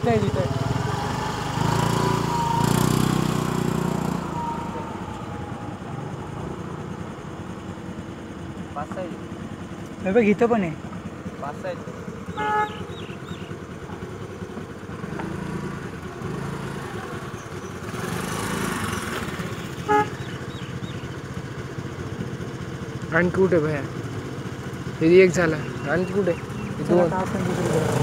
इथे इथे पाच आहे बघ इथं पण आहे. पाच आहे आणखी कुठे भया? हे एक झाला, आणखी कुठे? चला, टाक पण दुसरीकडे.